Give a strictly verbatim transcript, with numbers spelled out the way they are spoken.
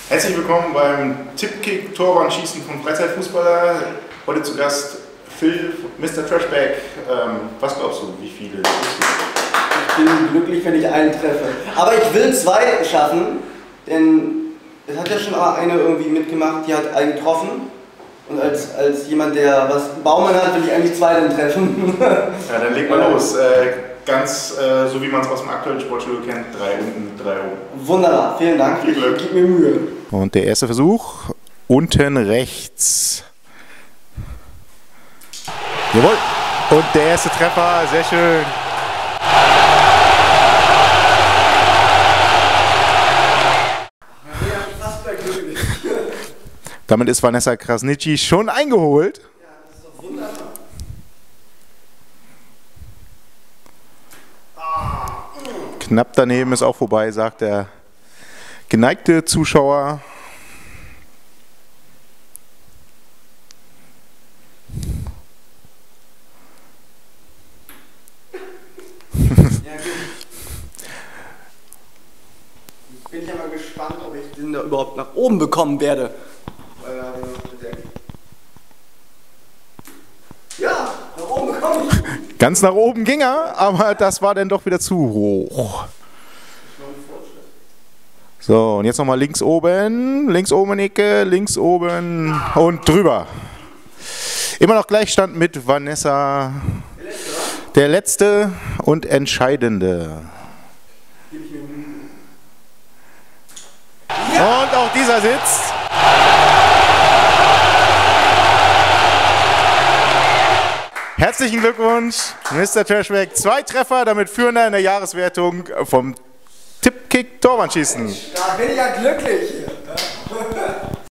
Herzlich willkommen beim Tippkick-Torwandschießen von Freizeitfußballer. Heute zu Gast Phil, Mister Trashback. Ähm, was glaubst du, wie viele? Ich bin glücklich, wenn ich einen treffe. Aber ich will zwei schaffen, denn es hat ja schon eine irgendwie mitgemacht, die hat einen getroffen. Und als, als jemand, der was Baumann hat, will ich eigentlich zwei dann treffen. Ja, dann leg mal los. Äh, ganz äh, so wie man es aus dem aktuellen Sportstudio kennt, drei unten, drei oben. Wunderbar, vielen Dank. Viel Glück. Gib mir Mühe. Und der erste Versuch, unten rechts. Jawohl. Und der erste Treffer, sehr schön. Damit ist Vanessa Krasniqi schon eingeholt. Ja, das ist doch wunderbar. Knapp daneben ist auch vorbei, sagt der geneigte Zuschauer. Ja, gut. Jetzt bin ich ja mal gespannt, ob ich den da überhaupt nach oben bekommen werde. Ja, nach oben bekommen ich. Ganz nach oben ging er, aber das war dann doch wieder zu hoch. So, und jetzt nochmal links oben, links oben in die Ecke, links oben und drüber. Immer noch Gleichstand mit Vanessa. Der letzte und entscheidende. Und auch dieser sitzt. Herzlichen Glückwunsch, Mister Trashback. Zwei Treffer, damit Führender in der Jahreswertung vom Tippkick-Torwandschießen. Da bin ich ja glücklich.